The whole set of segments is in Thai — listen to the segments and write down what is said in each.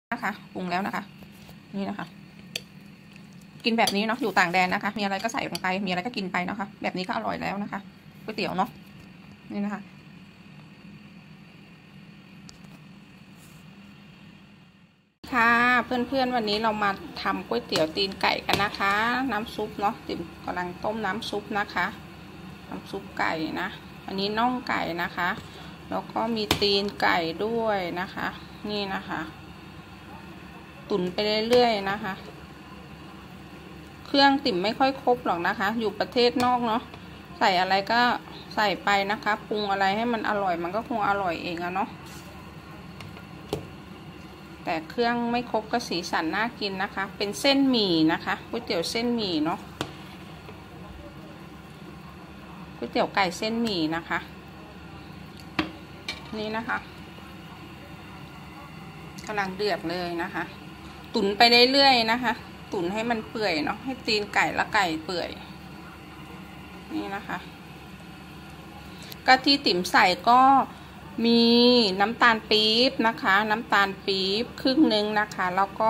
นะคะปรุงแล้วนะคะนี่นะคะกินแบบนี้เนาะอยู่ต่างแดนนะคะมีอะไรก็ใส่ลงไปมีอะไรก็กินไปนะคะแบบนี้ก็อร่อยแล้วนะคะก๋วยเตี๋ยวเนาะนี่นะคะค่ะเพื่อนๆวันนี้เรามาทำก๋วยเตี๋ยวตีนไก่กันนะคะน้ำซุปเนาะติ๋มกำลังต้มน้ำซุปนะคะน้ำซุปไก่นะอันนี้น่องไก่นะคะแล้วก็มีตีนไก่ด้วยนะคะนี่นะคะตุ๋นไปเรื่อยๆนะคะเครื่องติ๋มไม่ค่อยครบหรอกนะคะอยู่ประเทศนอกเนาะใส่อะไรก็ใส่ไปนะคะปรุงอะไรให้มันอร่อยมันก็คงอร่อยเองอะเนาะแต่เครื่องไม่ครบก็สีสันน่ากินนะคะเป็นเส้นหมี่นะคะก๋วยเตี๋ยวเส้นหมี่เนาะก๋วยเตี๋ยวไก่เส้นหมี่นะคะนี่นะคะกำลังเดือดเลยนะคะตุ๋นไปเรื่อยๆนะคะตุ๋นให้มันเปื่อยเนาะให้ตีนไก่และไก่เปื่อยนี่นะคะกะทิติ๋มใส่ก็มีน้ำตาลปี๊บนะคะน้ำตาลปี๊บครึ่งนึงนะคะแล้วก็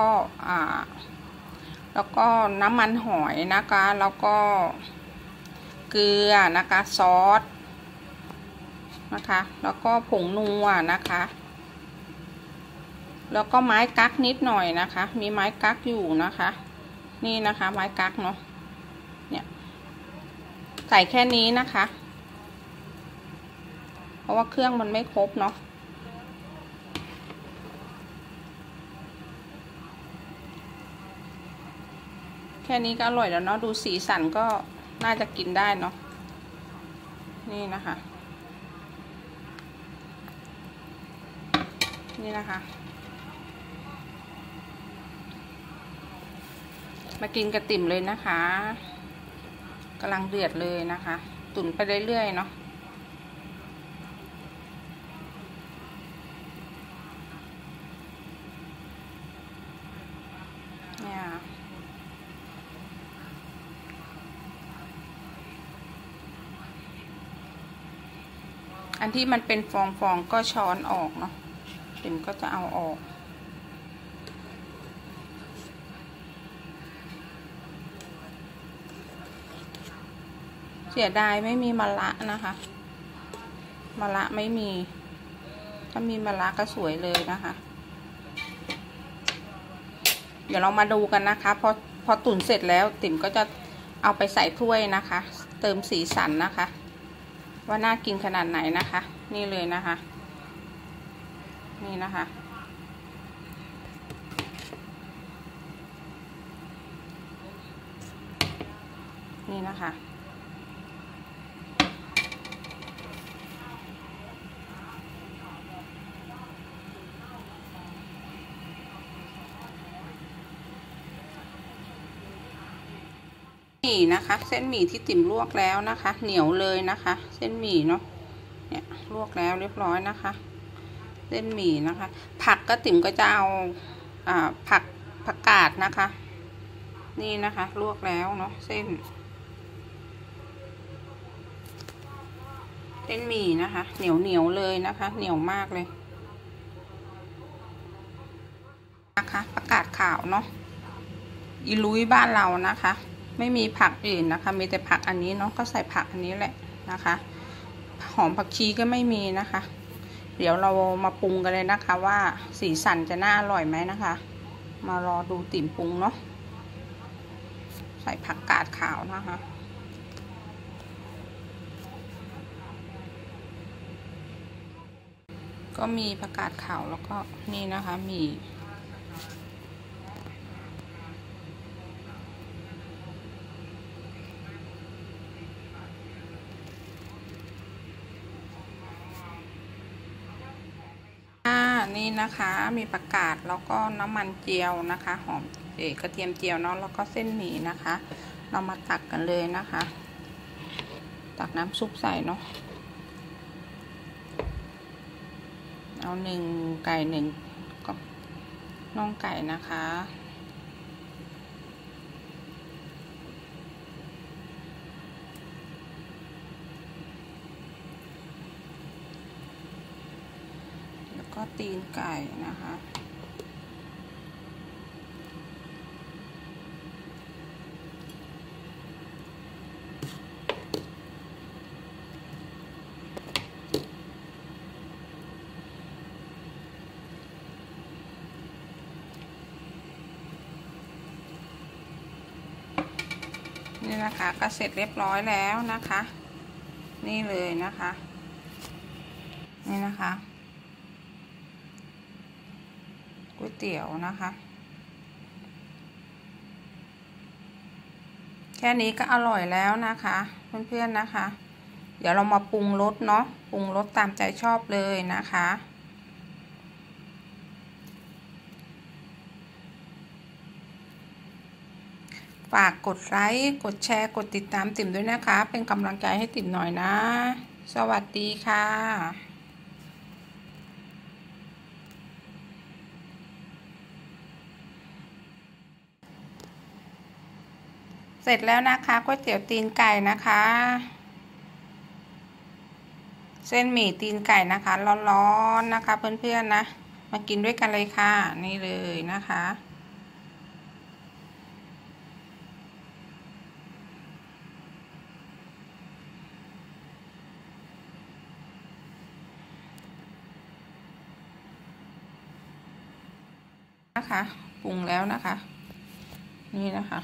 น้ำมันหอยนะคะแล้วก็เกลือนะคะซอสนะคะแล้วก็ผงนัวนะคะแล้วก็ไม้กั๊กนิดหน่อยนะคะมีไม้กั๊กอยู่นะคะนี่นะคะไม้กั๊กเนาะเนี่ยใส่แค่นี้นะคะเพราะว่าเครื่องมันไม่ครบเนาะแค่นี้ก็อร่อยแล้วเนาะดูสีสันก็น่าจะกินได้เนาะนี่นะคะนี่นะคะมากินกระติ่มเลยนะคะกำลังเดือดเลยนะคะตุ๋นไปเรื่อยๆเนาะเนี่ยอันที่มันเป็นฟองๆก็ช้อนออกเนาะติ๋มก็จะเอาออกเสียดายไม่มีมะระนะคะมะระไม่มีถ้ามีมะระก็สวยเลยนะคะเดี๋ยวเรามาดูกันนะคะพอตุ๋นเสร็จแล้วติ๋มก็จะเอาไปใส่ถ้วยนะคะเติมสีสันนะคะว่าน่ากินขนาดไหนนะคะนี่เลยนะคะนี่นะคะนี่นะคะหมี่นะคะเส้นหมี่ที่ติ๋มลวกแล้วนะคะเหนียวเลยนะคะเส้นหมี่เนาะเนี่ยลวกแล้วเรียบร้อยนะคะเส้นหมี่นะคะผักก็ติ๋มก็จะเอาผักกาดนะคะนี่นะคะลวกแล้วเนาะเส้นหมี่นะคะเหนียวเลยนะคะเหนียวมากเลยนะคะผักกาดขาวเนาะอีลุยบ้านเรานะคะไม่มีผักอื่นนะคะมีแต่ผักอันนี้เนาะก็ใส่ผักอันนี้แหละนะคะหอมผักชีก็ไม่มีนะคะเดี๋ยวเรามาปรุงกันเลยนะคะว่าสีสันจะน่าอร่อยไหมนะคะมารอดูติ๋มปรุงเนาะใส่ผักกาดขาวนะคะก็มีผักกาดขาวแล้วก็นี่นะคะมีนี่นะคะมีผักกาดแล้วก็น้ำมันเจียวนะคะหอมกระเทียมเจียวเนาะแล้วก็เส้นหมี่นะคะเรามาตักกันเลยนะคะตักน้ำซุปใส่เนาะเอาไก่ก็น่องไก่นะคะแล้วก็ตีนไก่นะคะนี่นะคะก็เสร็จเรียบร้อยแล้วนะคะนี่เลยนะคะนี่นะคะก๋วยเตี๋ยวนะคะแค่นี้ก็อร่อยแล้วนะคะเพื่อนๆนะคะเดี๋ยวเรามาปรุงรสเนาะปรุงรสตามใจชอบเลยนะคะฝากกดไลค์กดแชร์กดติดตามติ๋มด้วยนะคะเป็นกำลังใจให้ติ๋มหน่อยนะสวัสดีค่ะเสร็จแล้วนะคะก๋วยเตี๋ยวตีนไก่นะคะเส้นหมี่ตีนไก่นะคะร้อนๆนะคะเพื่อนๆนะมากินด้วยกันเลยค่ะนี่เลยนะคะปรุงแล้วนะคะนี่นะคะ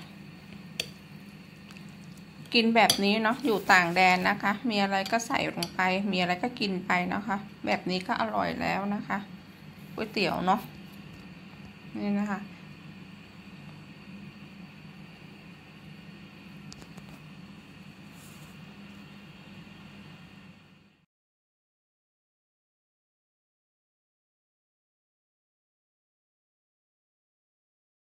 กินแบบนี้เนาะอยู่ต่างแดนนะคะมีอะไรก็ใส่ลงไปมีอะไรก็กินไปนะคะแบบนี้ก็อร่อยแล้วนะคะก๋วยเตี๋ยวเนาะนี่นะคะ